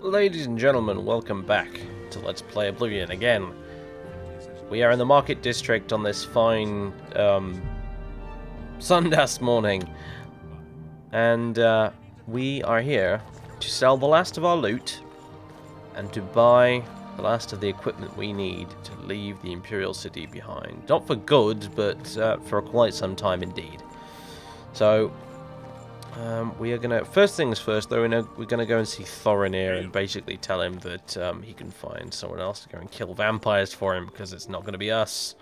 Ladies and gentlemen, welcome back to Let's Play Oblivion again. We are in the market district on this fine Sundas morning, and we are here to sell the last of our loot and to buy the last of the equipment we need to leave the Imperial City behind. Not for good, but for quite some time indeed. So we are gonna, first things first though, we're gonna go and see Thorinir and basically tell him that he can find someone else to go and kill vampires for him, because it's not gonna be us.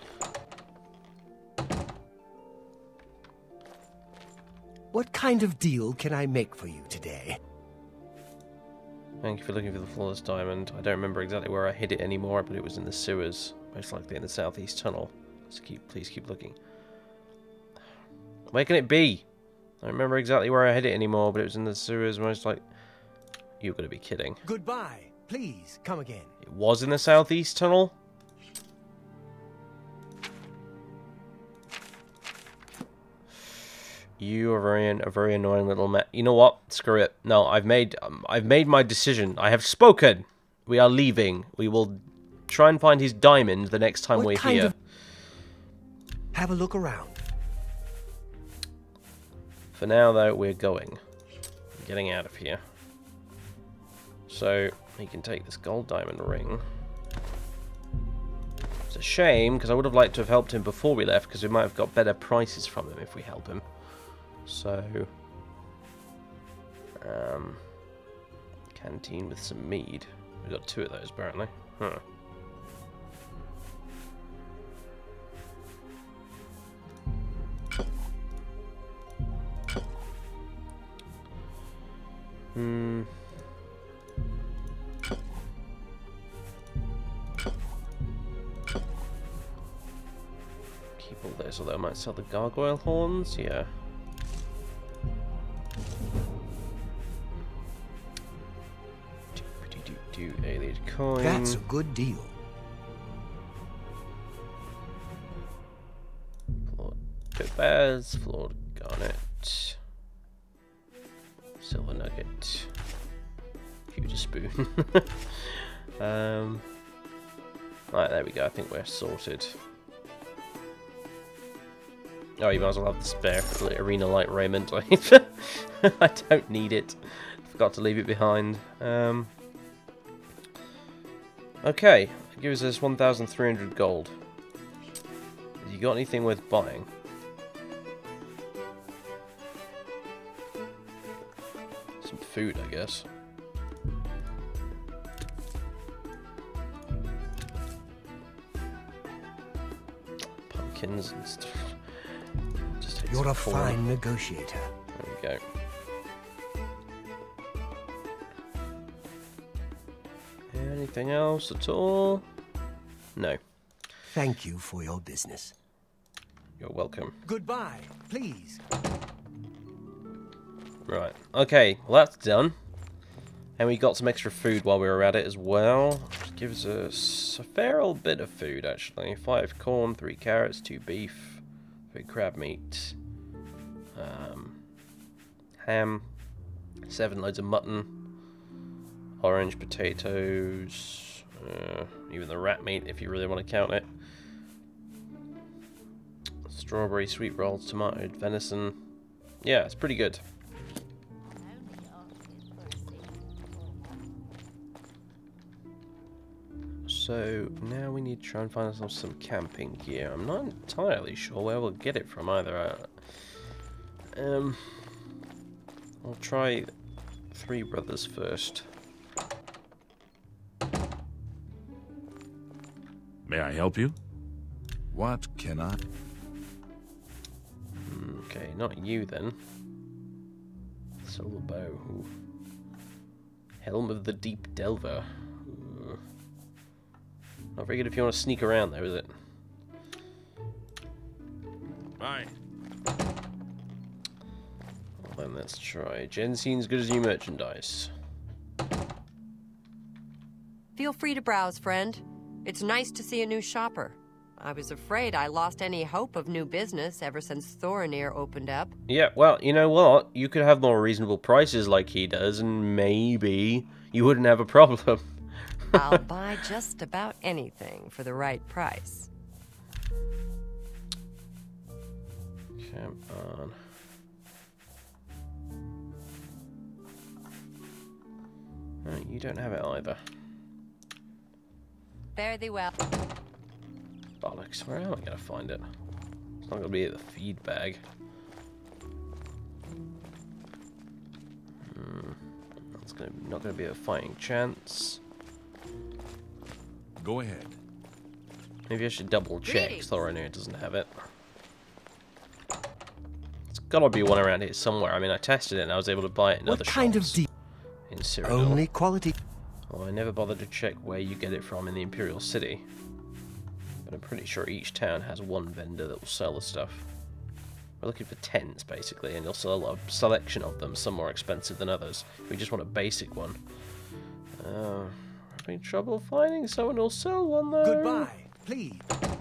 What kind of deal can I make for you today? Thank you for looking for the flawless diamond. I don't remember exactly where I hid it anymore, but it was in the sewers, most likely in the southeast tunnel. So please keep looking. Where can it be? I don't remember exactly where I hid it anymore, but it was in the sewers, most like... You've got to be kidding. Goodbye. Please, come again. It was in the southeast tunnel? You are a very annoying little man. You know what? Screw it. No, I've made my decision. I have spoken. We are leaving. We will try and find his diamond the next time we're here. Have a look around. For now, though, we're going. We're getting out of here. So, he can take this gold diamond ring. It's a shame, because I would have liked to have helped him before we left, because we might have got better prices from him if we help him. So, canteen with some mead. We've got 2 of those, apparently. Huh. Keep all this, although I might sell the gargoyle horns, yeah. Alien coin. That's a good deal. Flawed topaz, flawed garnet, silver nugget, pewter spoon. Right, there we go. I think we're sorted. Oh, you might as well have the spare arena light raiment. I don't need it. Forgot to leave it behind. Okay, it gives us 1,300 gold. Have you got anything worth buying? Some food, I guess. Pumpkins and stuff. Just You're a fine negotiator. There we go. Anything else at all? No. Thank you for your business. You're welcome. Goodbye, please. Right. Okay, well that's done. And we got some extra food while we were at it as well. Which gives us a fair old bit of food, actually. 5 corn, 3 carrots, 2 beef, 3 crab meat, ham, 7 loads of mutton, orange potatoes, even the rat meat if you really want to count it. Strawberry sweet rolls, tomato, venison. Yeah, it's pretty good. So now we need to try and find ourselves some camping gear. I'm not entirely sure where we'll get it from either. I'll try 3 Brothers first. May I help you? What can I? Okay, not you then. Solar bow. Ooh. Helm of the Deep Delver. Ooh. Not very good if you want to sneak around though, is it? Bye. Well, then let's try Jensen's good as new merchandise. Feel free to browse, friend. It's nice to see a new shopper. I was afraid I lost any hope of new business ever since Thorinir opened up. Yeah, well, you know what? You could have more reasonable prices like he does, and maybe you wouldn't have a problem. I'll buy just about anything for the right price. Come on. No, you don't have it either. Fare thee well. Bollocks, where am I going to find it? It's not going to be at the feed bag. That's not going to be a fighting chance. Go ahead. Maybe I should double check. Thorinir doesn't have it. It's got to be one around here somewhere. I mean, I tested it and I was able to buy it in other What kind of shops deal? in Cyrodiil. Only quality. Well, I never bothered to check where you get it from in the Imperial City. But I'm pretty sure each town has one vendor that will sell the stuff. We're looking for tents, basically, and you'll sell a selection of them, some more expensive than others. We just want a basic one. Having trouble finding someone who'll sell one, though. Goodbye, please.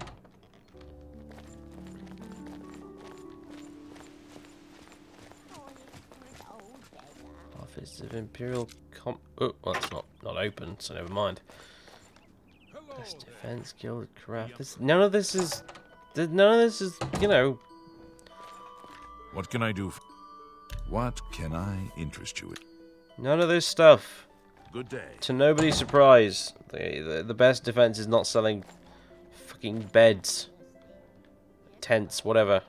Office of Imperial Oh, well, it's not open, so never mind. Best Defense Guild Craft. None of this is, you know. What can I do? What can I interest you in? None of this stuff. Good day. To nobody's surprise, the best defense is not selling fucking beds, tents, whatever.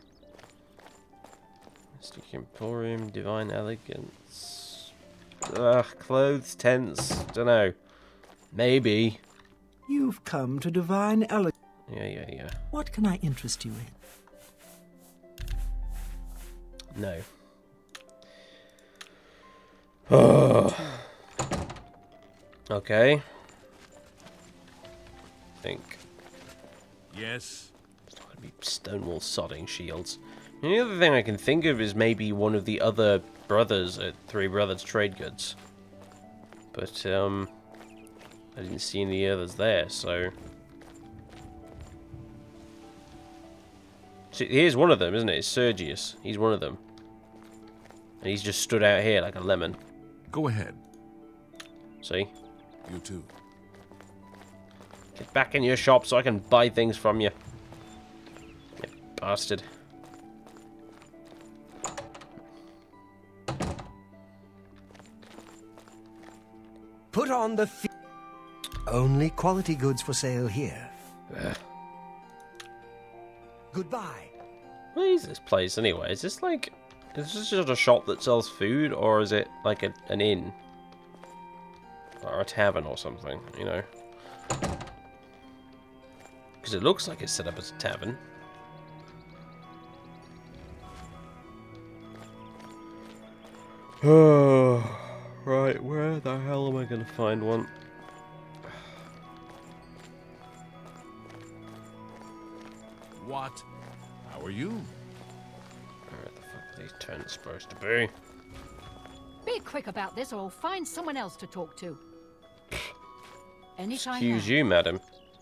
Mystic Emporium, Divine Elegance. Ugh, clothes, tents, dunno. Maybe. You've come to Divine Elegance. Yeah. What can I interest you in? No. Oh. Okay. Think. Yes. It's not going to be stonewall sodding shields. The other thing I can think of is maybe one of the other brothers at Three Brothers Trade Goods. But, I didn't see any others there, so... See, here's one of them, isn't it? It's Sergius. He's one of them. And he's just stood out here like a lemon. Go ahead. See? You too. Get back in your shop so I can buy things from you. You bastard. Put on the only quality goods for sale here. Goodbye. What is this place anyway? Is this like... Is this just a shop that sells food, or is it like an inn? Or a tavern or something, you know? Because it looks like it's set up as a tavern. Oh, right, where the hell am I going to find one? What? How are you? Where the fuck are these tents supposed to be? Be quick about this, or I'll find someone else to talk to. Anytime. Excuse you, madam.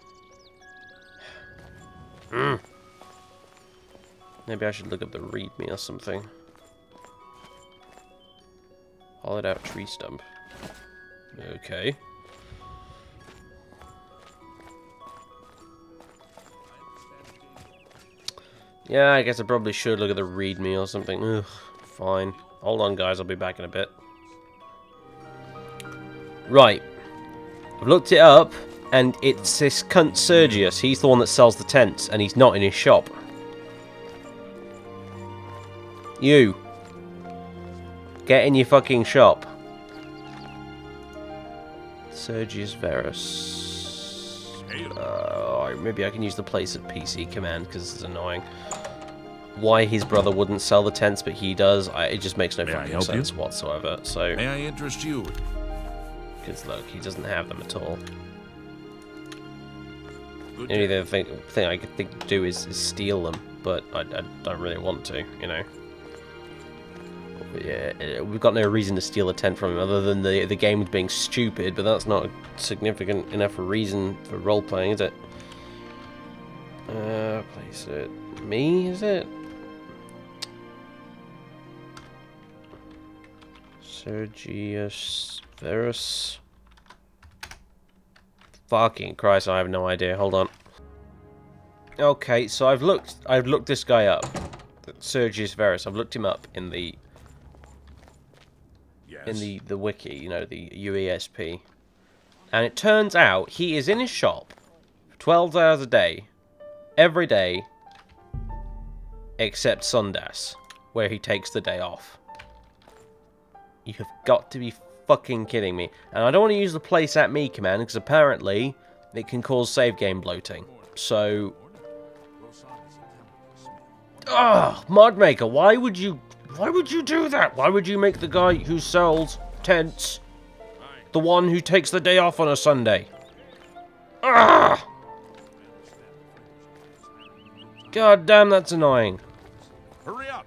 Maybe I should look up the readme or something. Hollowed out tree stump. Okay. Yeah, I guess I probably should look at the readme or something. Ugh, fine. Hold on, guys. I'll be back in a bit. Right. I've looked it up, and it's this cunt Sergius. He's the one that sells the tents, and he's not in his shop. You. Get in your fucking shop. Sergius Verus. Maybe I can use the place at PC command, because it's annoying. Why his brother wouldn't sell the tents, but he does, it just makes no fucking sense whatsoever. So, may I interest you? Because look, he doesn't have them at all. Good The only day. other thing I could think to do is steal them, but I don't really want to, you know. Yeah, we've got no reason to steal a tent from him other than the game being stupid, but that's not a significant enough reason for role-playing, is it? Place it. Me, is it? Sergius Verus. Fucking Christ, I have no idea. Hold on. Okay, so I've looked this guy up. Sergius Verus. I've looked him up in the the wiki, you know, the UESP. And it turns out he is in his shop for 12 hours a day, every day, except Sundays, where he takes the day off. You have got to be fucking kidding me. And I don't want to use the place at me command, because apparently it can cause save game bloating. So... Ugh, Modmaker, why would you do that? Why would you make the guy who sells tents the one who takes the day off on a Sunday? Ugh! God damn, that's annoying. Hurry up!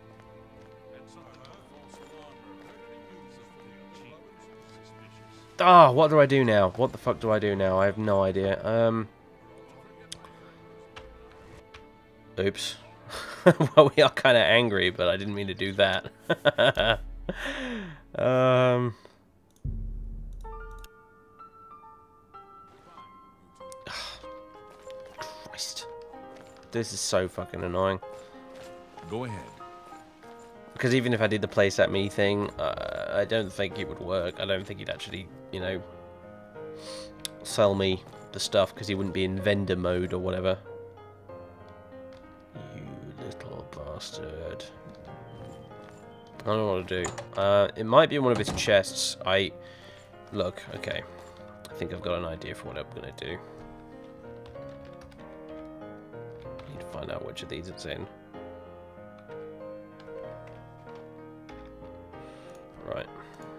Ah, what do I do now? What the fuck do I do now? I have no idea. Oops. Well, we are kind of angry, but I didn't mean to do that. Christ. This is so fucking annoying. Go ahead. Because even if I did the place at me thing, I don't think it would work. I don't think he'd actually, you know, sell me the stuff, because he wouldn't be in vendor mode or whatever. You little bastard. I don't know what to do. It might be in one of his chests. Look, okay. I think I've got an idea for what I'm going to do. Need to find out which of these it's in. Right.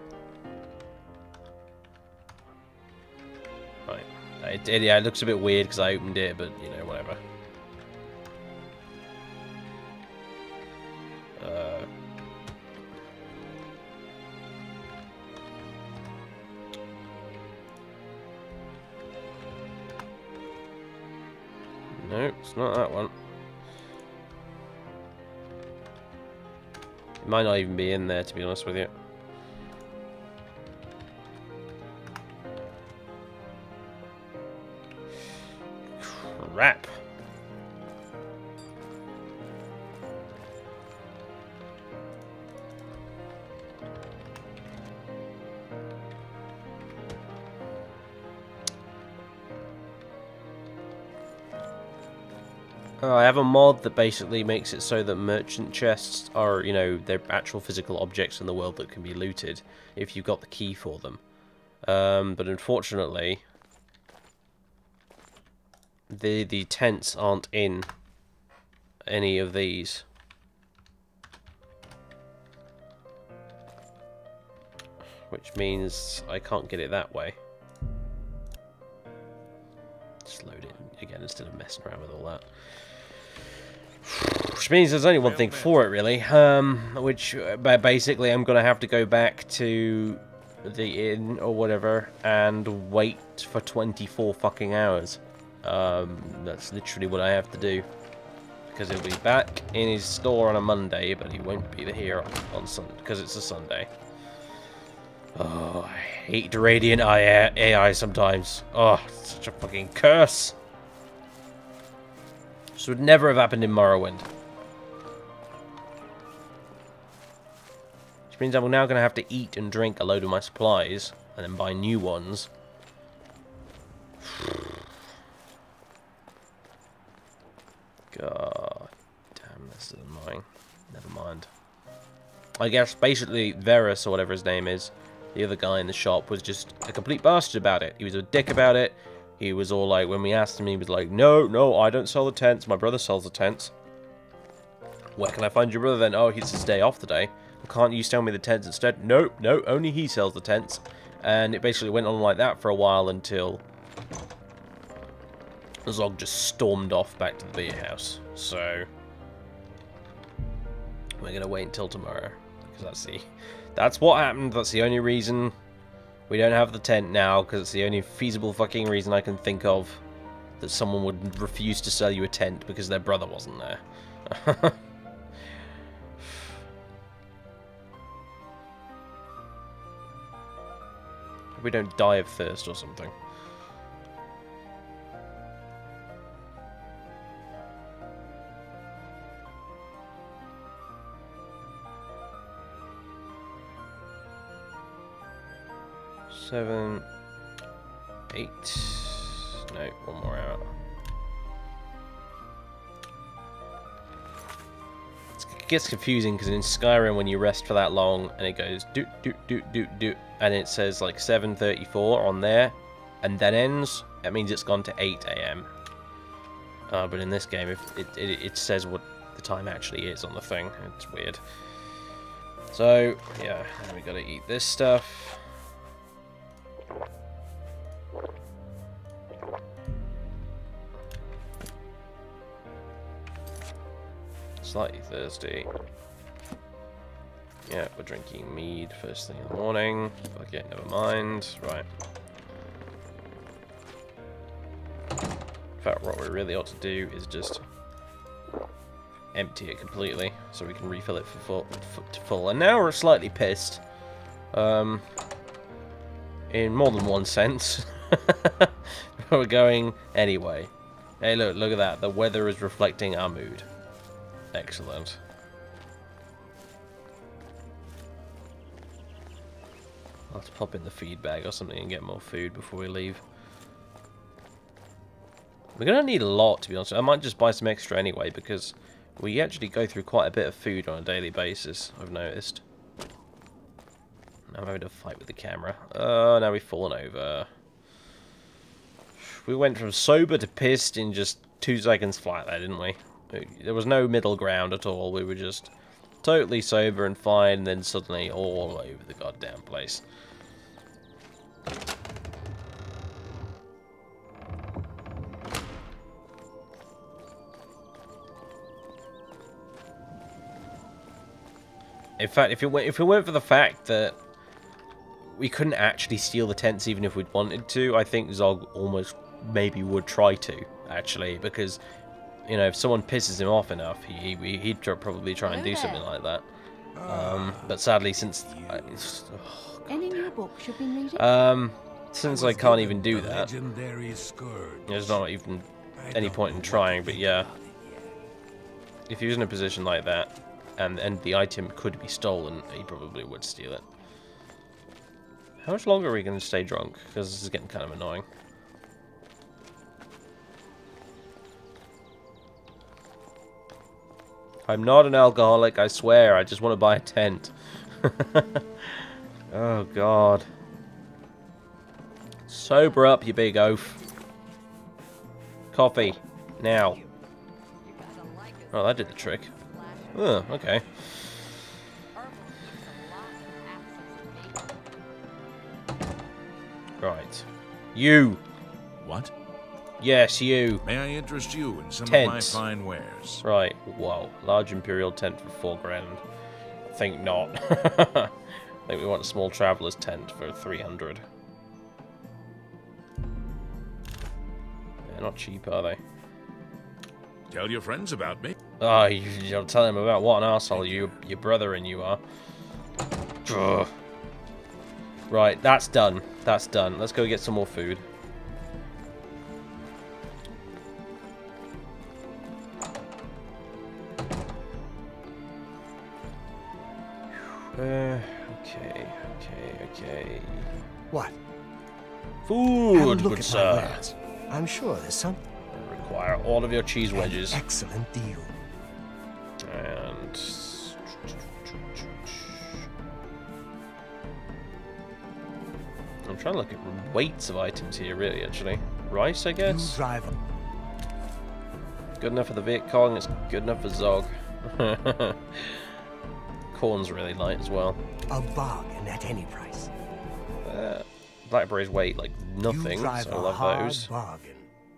Right. Yeah, it looks a bit weird because I opened it, but, you know, whatever. No, it's not that one. It might not even be in there, to be honest with you. Crap. I have a mod that basically makes it so that merchant chests are, you know, they're actual physical objects in the world that can be looted if you've got the key for them. But unfortunately, the tents aren't in any of these. Which means I can't get it that way. Just load it again instead of messing around with all that. Which means there's only one thing for it, really. Which basically I'm gonna have to go back to the inn or whatever and wait for 24 fucking hours. That's literally what I have to do, because he'll be back in his store on a Monday, but he won't be here on Sunday because it's a Sunday. Oh, I hate Radiant AI sometimes. Oh, it's such a fucking curse. This would never have happened in Morrowind. Which means I'm now going to have to eat and drink a load of my supplies and then buy new ones. God damn, this is annoying. Never mind. I guess basically Verus, or whatever his name is, the other guy in the shop, was just a complete bastard about it. He was a dick about it. He was all like, when we asked him, he was like, no, I don't sell the tents. My brother sells the tents. Where can I find your brother then? Oh, he's his day off today. Can't you sell me the tents instead? No, only he sells the tents. And it basically went on like that for a while until Zog just stormed off back to the beer house. So we're gonna wait until tomorrow, because that's what happened. That's the only reason we don't have the tent now, because it's the only feasible fucking reason I can think of. that someone would refuse to sell you a tent because their brother wasn't there. We don't die of thirst or something. Seven, 8. No, one more out. It gets confusing because in Skyrim, when you rest for that long, and it goes doot doot doot doot doot, and it says like 7:34 on there, and then ends. That means it's gone to 8 AM. But in this game, if it says what the time actually is on the thing. It's weird. So yeah, we gotta eat this stuff. Slightly thirsty. Yeah, we're drinking mead first thing in the morning. Okay, never mind. Right. In fact, what we really ought to do is just empty it completely so we can refill it to full. And now we're slightly pissed. In more than one sense. We're going anyway. Hey, look at that. The weather is reflecting our mood. Excellent. I'll have to pop in the feed bag or something and get more food before we leave. We're going to need a lot, to be honest. I might just buy some extra anyway, because we actually go through quite a bit of food on a daily basis, I've noticed. I'm having to fight with the camera. Oh, now we've fallen over. We went from sober to pissed in just 2 seconds flat there, didn't we? There was no middle ground at all. We were just totally sober and fine, and then suddenly all over the goddamn place. In fact, if it went for the fact that we couldn't actually steal the tents even if we'd wanted to, I think Zog almost maybe would try to, actually, because, you know, if someone pisses him off enough, he'd probably try and do something like that. But sadly, since Any new books you've been reading? Since I can't even do that, there's not even any point in trying. But yeah, if he was in a position like that, and the item could be stolen, he probably would steal it. How much longer are we going to stay drunk? Because this is getting kind of annoying. I'm not an alcoholic, I swear. I just want to buy a tent. Oh, God. Sober up, you big oaf. Coffee. Now. Oh, that did the trick. Oh, okay. Right. You. What? Yes, you. May I interest you in some Tent. of my fine wares? Right. Whoa. Large Imperial tent for 4 grand. I think not. I think we want a small traveler's tent for 300. They're not cheap, are they? Tell your friends about me. Oh, you'll tell him about what an arsehole your brother and you are. Ugh. Right, that's done. That's done. Let's go get some more food. Okay. What? Food, Look good at sir. my wares. I'm sure there's some Require all of your cheese wedges. excellent deal. And I'm trying to look at weights of items here, really, actually. Rice, I You guess? drive Good enough for the Viet Cong, it's good enough for Zog. Corn's really light as well. a bargain at any price. Blackberries weigh like nothing, You drive so I a love hard those. bargain.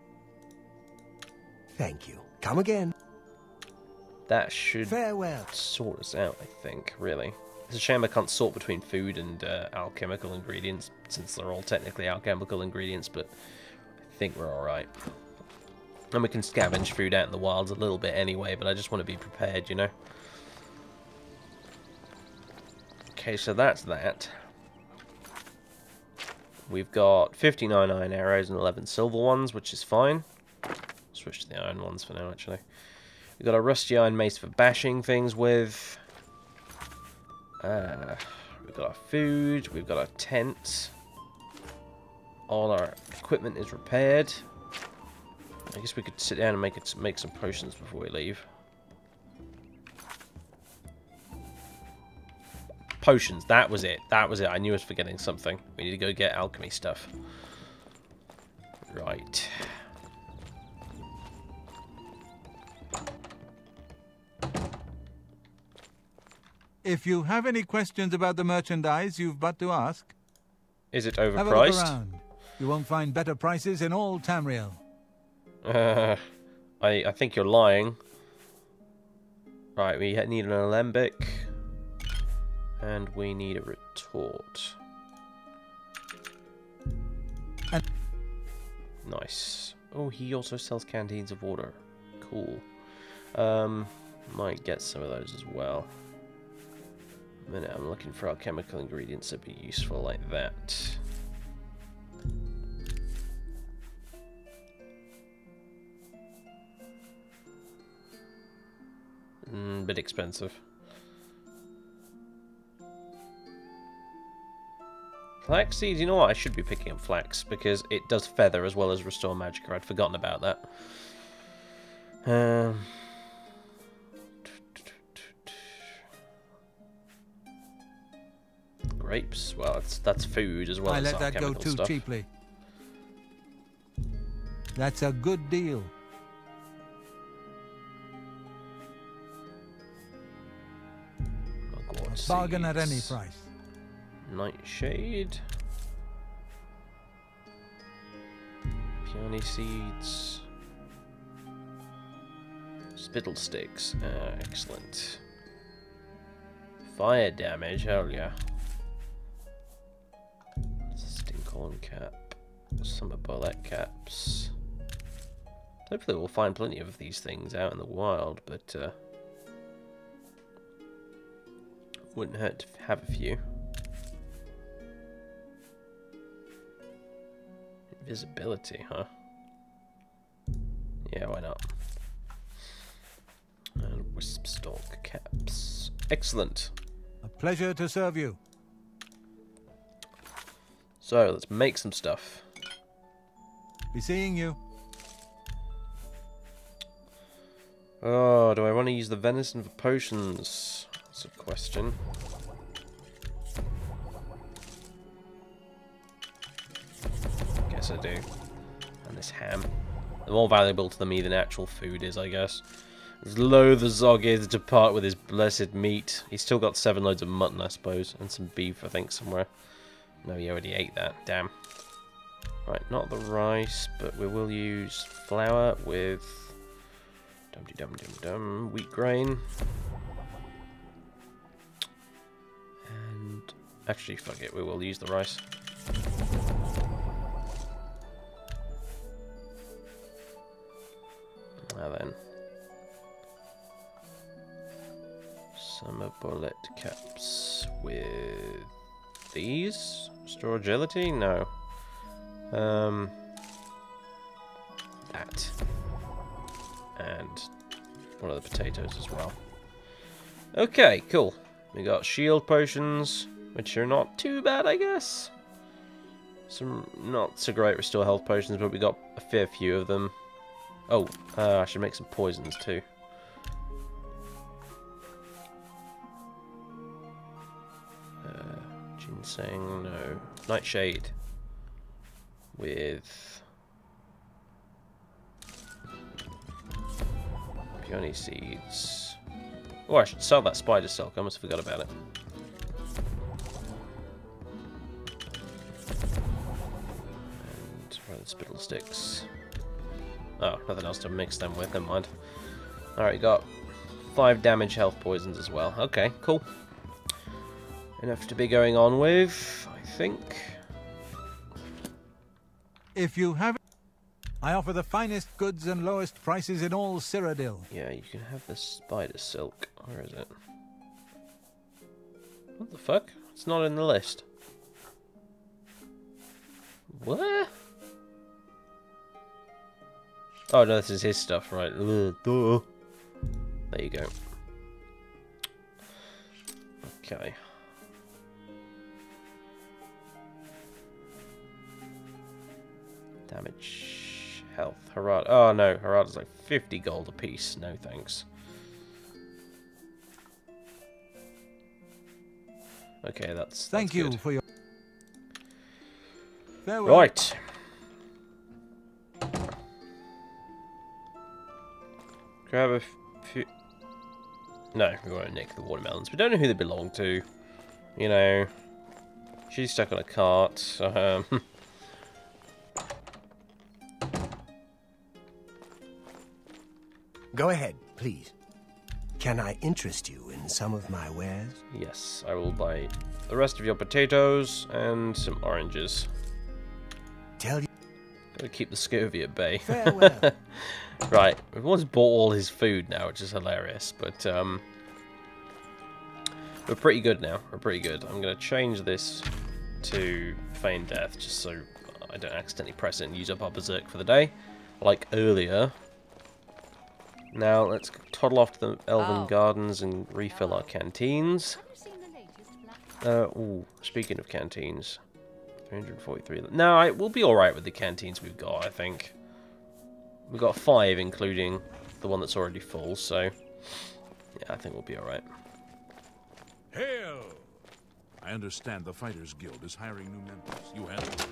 Thank you. Come again. That should Farewell. sort us out, I think, really. It's a shame I can't sort between food and alchemical ingredients, since they're all technically alchemical ingredients, but I think we're alright. And we can scavenge food out in the wilds a little bit anyway, but I just want to be prepared, you know. Okay, so that's that. We've got 59 iron arrows and 11 silver ones, which is fine. Switch to the iron ones for now, actually. We've got a rusty iron mace for bashing things with. We've got our food. We've got our tent. All our equipment is repaired. I guess we could sit down and make some potions before we leave. Potions, that was it. That was it. I knew I was forgetting something. We need to go get alchemy stuff. Right. If you have any questions about the merchandise, you've but to ask. Is it Have a look overpriced? around. You won't find better prices in all Tamriel. I think you're lying. Right, we need an alembic. And we need a retort. Nice. Oh, he also sells canteens of water. Cool. Might get some of those as well. A minute, I'm looking for alchemical ingredients that'd be useful like that. Bit expensive. Flax seeds, you know what? I should be picking up flax because it does feather as well as restore magicka. I'd forgotten about that. Grapes, well, that's food as well I as let that go alchemical too stuff. cheaply. That's a good deal. Mugwort Bargain at any seeds. price. Nightshade. Peony seeds. Spittle sticks. Excellent. Fire damage, hell yeah. Stinkhorn cap. Some bullet caps. Hopefully we'll find plenty of these things out in the wild, but wouldn't hurt to have a few. Invisibility, huh? Yeah, why not? And wisp stalk caps. Excellent. A pleasure to serve you. So, let's make some stuff. Be seeing you. Oh, do I want to use the venison for potions? That's a question. Guess I do. And this ham. They're more valuable to me than actual food is, I guess. As loath as Zog is to part with his blessed meat. He's still got 7 loads of mutton, I suppose. And some beef, I think, somewhere. No, he already ate that. Damn. Right, not the rice, but we will use flour with wheat grain. And actually, fuck it, we will use the rice. Now then. Summer bullet caps with these. Restore agility? No. That. And one of the potatoes as well. Okay, cool. We got shield potions, which are not too bad, I guess. Some not so great restore health potions, but we got a fair few of them. Oh, I should make some poisons too. Ginseng, no. Nightshade. With peony seeds. Oh, I should sell that spider silk. I almost forgot about it. And the spittle sticks. Oh, nothing else to mix them with. Never mind. Alright, got 5 damage health poisons as well. Okay, cool. Enough to be going on with, I think. If you have... I offer the finest goods and lowest prices in all Cyrodiil. Yeah, you can have the spider silk. Where is it? What the fuck? It's not in the list. Where? Oh no, this is his stuff, right? Ugh, duh. There you go. Okay. Damage, health, Harad. Oh no, Harad is like 50 gold a piece. No thanks. Okay, that's Thank you good. for your... Farewell. Right. Grab a few... No, we won't nick the watermelons. We don't know who they belong to. You know, she's stuck on a cart. Go ahead, please. Can I interest you in some of my wares? Yes, I will buy the rest of your potatoes and some oranges. Tell you Gotta keep the scurvy at bay. farewell. Right, we've almost bought all his food now, which is hilarious, but we're pretty good now. We're pretty good. I'm gonna change this to feign death just so I don't accidentally press it and use up our berserk for the day, like earlier. Now let's toddle off to the Elven Gardens and refill our canteens. Ooh, speaking of canteens, 343. No, we'll be alright with the canteens we've got, I think. We've got 5, including the one that's already full, so yeah, I think we'll be alright. Hail! I understand the Fighters Guild is hiring new members. You handle it.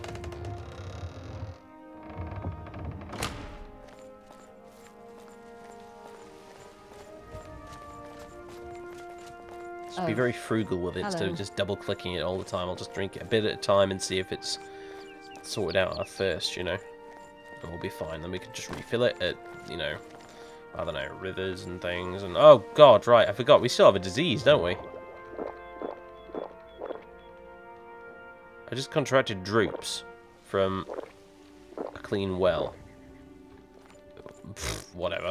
Just be very frugal with it instead of just double-clicking it all the time. I'll just drink it a bit at a time and see if it's sorted out our thirst, you know. And we'll be fine. Then we can just refill it at, you know, I don't know, rivers and things. And oh god, right, I forgot. We still have a disease, don't we? I just contracted droops from a clean well. Pfft, whatever.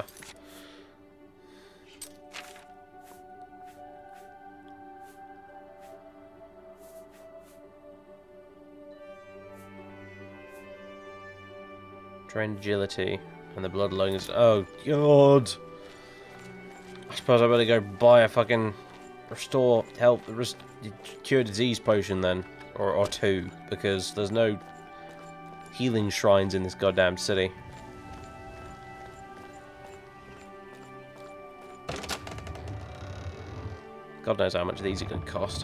Trained agility and the blood lungs. Oh god! I suppose I better go buy a fucking restore health, cure disease potion then, or 2, because there's no healing shrines in this goddamn city. God knows how much these are going to cost.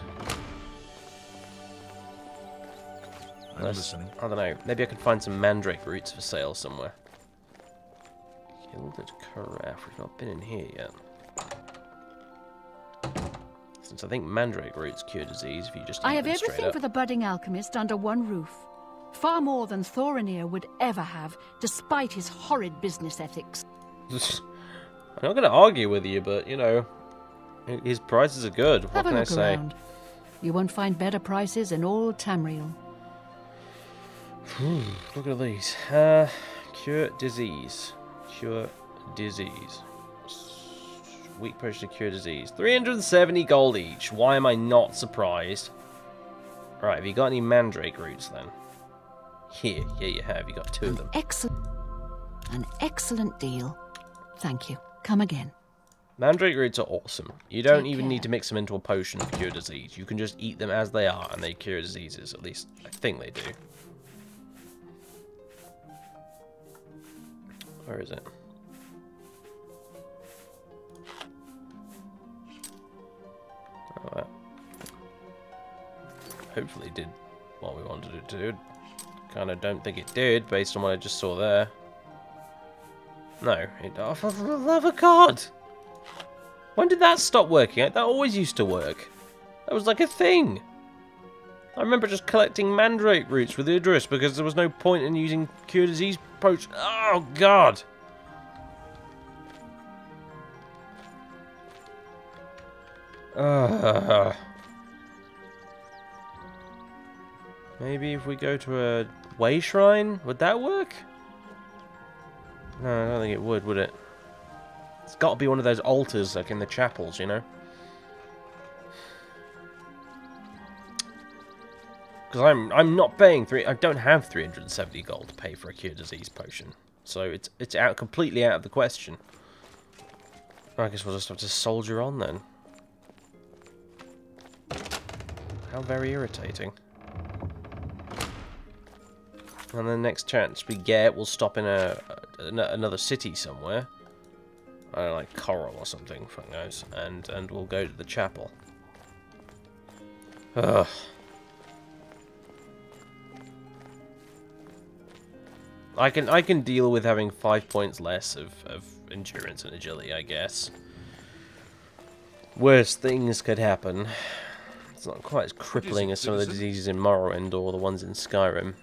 I'm listening. I don't know. Maybe I could find some mandrake roots for sale somewhere. Gilded carafe. We've not been in here yet. Since I think mandrake roots cure disease if you just eat I have them straight everything up. for the budding alchemist under one roof. Far more than Thorinir would ever have, despite his horrid business ethics. I'm not going to argue with you, but, you know, his prices are good. What Have a can I look say? around. You won't find better prices in all Tamriel. Look at these. Cure disease. Cure disease. Weak potion to cure disease. 370 gold each. Why am I not surprised? Right, have you got any mandrake roots then? Here, yeah you have. You got 2 of them. An excellent deal. Thank you. Come again. Mandrake roots are awesome. You don't Take even care. need to mix them into a potion to cure disease. You can just eat them as they are and they cure diseases. At least, I think they do. Where is it? Oh, that hopefully did what we wanted it to do. Kind of don't think it did, based on what I just saw there. No, it... Oh, for the love of God! When did that stop working? That always used to work. That was like a thing. I remember just collecting mandrake roots with Idris because there was no point in using cure disease potion. Oh, God! Maybe if we go to a way shrine, would that work? No, I don't think it would it? It's got to be one of those altars, like in the chapels, you know? Because I'm not paying I don't have 370 gold to pay for a cure disease potion, so it's completely out of the question. I guess we'll just have to soldier on then. How very irritating. And the next chance we get, we'll stop in another city somewhere. I don't know, like Coral or something, fuck knows. And we'll go to the chapel. Ugh. I can deal with having 5 points less of endurance and agility, I guess. Worse things could happen. It's not quite as crippling as some of the diseases in Morrowind or the ones in Skyrim.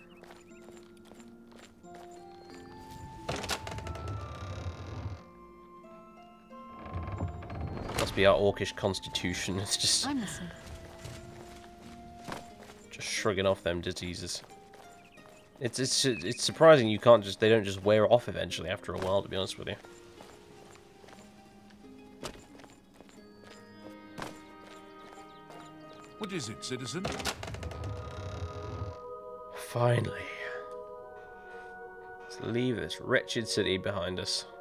Must be our orcish constitution. It's just shrugging off them diseases. It's surprising they don't just wear off eventually after a while, to be honest with you. What is it, citizen? Finally. Let's leave this wretched city behind us.